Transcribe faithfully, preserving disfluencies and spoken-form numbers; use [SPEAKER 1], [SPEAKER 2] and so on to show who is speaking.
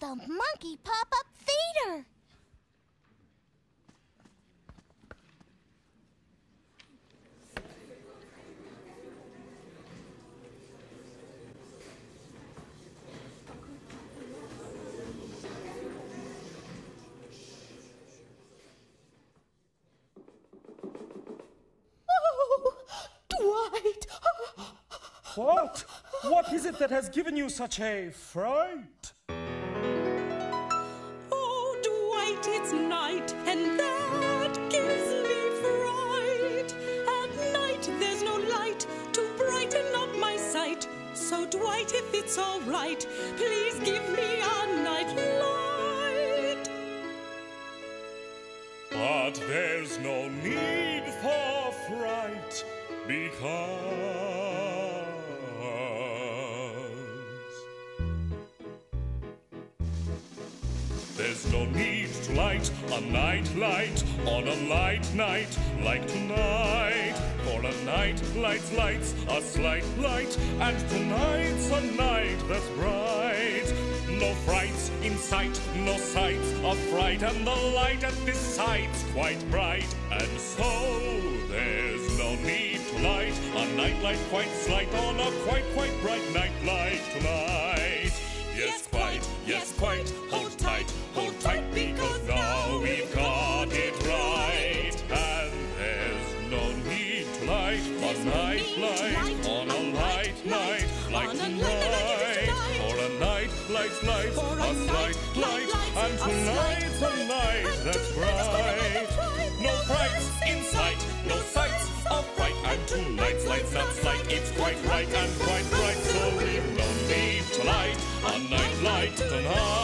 [SPEAKER 1] the Monkey Pop-up Theater.
[SPEAKER 2] What? What is it that has given you such a fright?
[SPEAKER 3] Oh, Dwight, it's night, and that gives me fright. At night, there's no light to brighten up my sight. So, Dwight, if it's all right, please give me a night light.
[SPEAKER 4] But there's no need for fright, because there's no need to light a night light on a light night like tonight. For a night light's lights a slight light, and tonight's a night that's bright. No frights in sight, no sights of fright, and the light at this sight's quite bright. And so there's no need to light a night light quite slight on a quite, quite bright night like tonight. Yes, quite, yes, quite, hold tight, hold tight, because now we've got it right. And there's no need to light a night light on a light night like tonight. For a night light's light, a slight light, and tonight's a night that's bright. No frights in sight, no sights of fright, and tonight's light's not slight, it's quite right and quite bright. So we've no need to light a night light tonight.